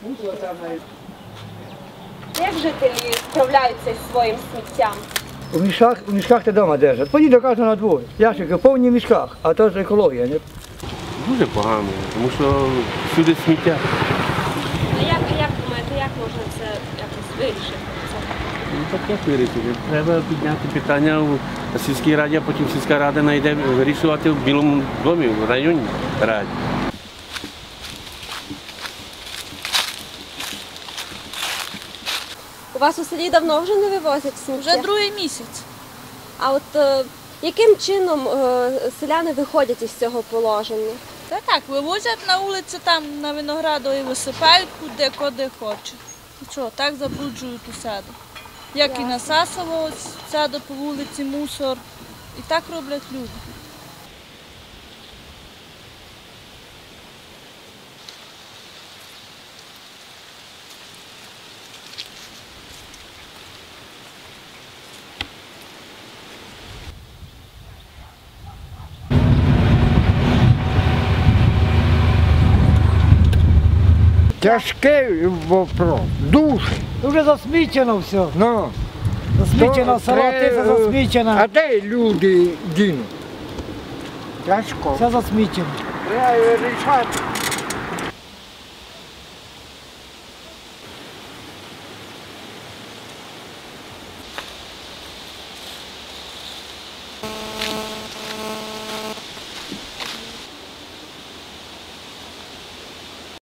Як жителі справляються зі своїм сміттям? У мішках та вдома держать. Поїдь до кожного на двор. Ящики повні в мішках, а то ж екологія. Не? Дуже погано, тому що всюди сміття. А як думаєте, як можна це якось вирішити? Ну так як вирішити? Треба підняти питання на сільській раді, а потім сільська рада знайде вирішувати в Білому домі, в районній раді. У вас у селі давно вже не вивозять сміття? Вже другий місяць. А от яким чином селяни виходять із цього положення? Та так, вивозять на вулиці, там на Виноградові висипають куди хочуть. І що, так забруджують усаду. Як і на Сасово, саду по вулиці мусор. І так роблять люди. Тяжкий вопрос, дуже. Вже засмічено все. Ну, Засмічено село, тиса засмічена. А де люди дінуть? Тяжко. Все засмічено. Треба рішати.